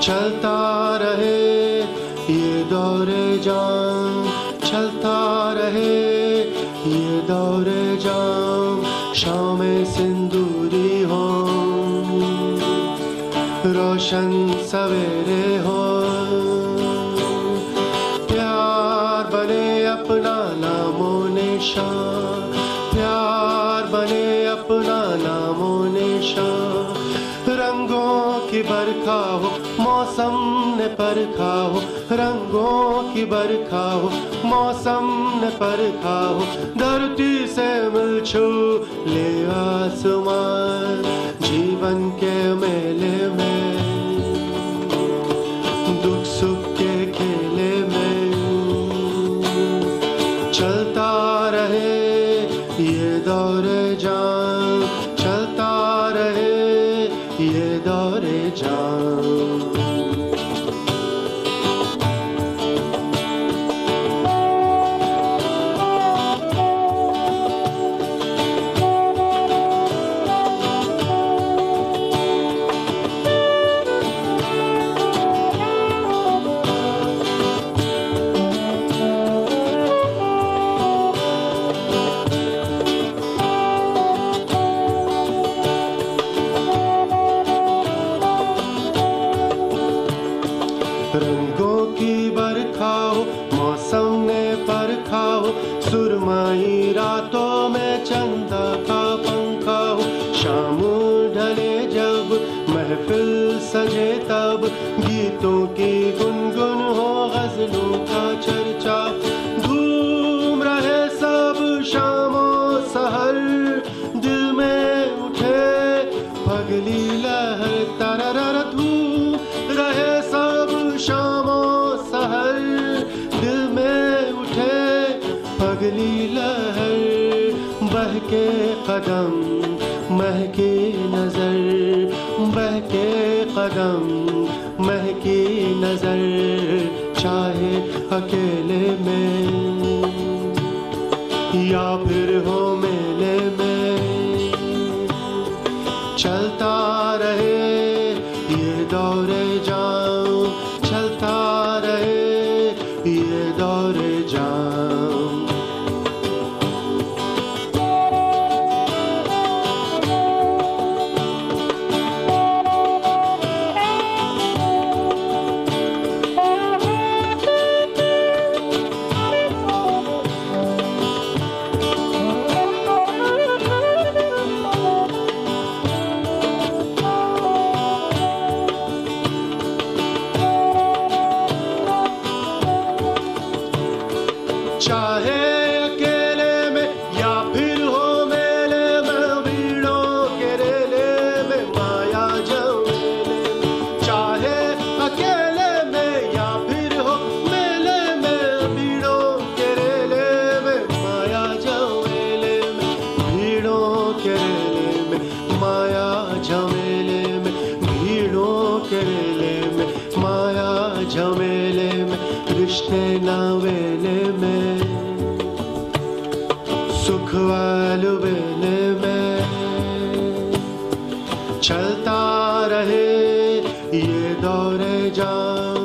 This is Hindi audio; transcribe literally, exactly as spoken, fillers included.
चलता रहे ये दौरे जाम, चलता रहे ये दौरे जाम। शाम सिंदूरी हो, रोशन सवेरे हो, प्यार बने अपना नामो निशान, प्यार बने अपना नामो निशान। रंगों की बरखा हो, मौसम ने परखा हो, रंगों की बरखा हो, मौसम ने परखा हो। धरती से मिल छू ले आसमान, जीवन के मेले में, दुख सुख के खेले में। चलता रहे ये दौरे जाम, चलता रहे ये दौरे जाम। रंगों की बरखा हो, मौसम ने परखा हो, सुरमाई रातों में चंदा का पंखा हो। शाम ढले जब महफिल सजे तब, गीतों की गुनगुन हो, गजलों का चर्चा। घूम रहे सब शामो सहर, दिल में उठे पगली लहर। तररर धूम रहे सब शामो सहर, दिल में उठे पगली लहर। बहके कदम महकी नजर, बहके कदम महकी नजर। चाहे अकेले में या फिर हो मेले में, चलता रहे ये दौरे जाम, चलता रहे ये दौरे जाम। चाहे अकेले में या फिर हो मेले में, भीड़ों के रेले में माया जमेले में। चाहे अकेले में या फिर हो मेले में, भीड़ों के रेले में माया जमेले में। भीड़ों के रेले में माया जमेले में, भीड़ों के रेले में माया जमेले में। रिश्ते नवेले में, सुख वाले बेले में, चलता रहे ये दौरे जाम।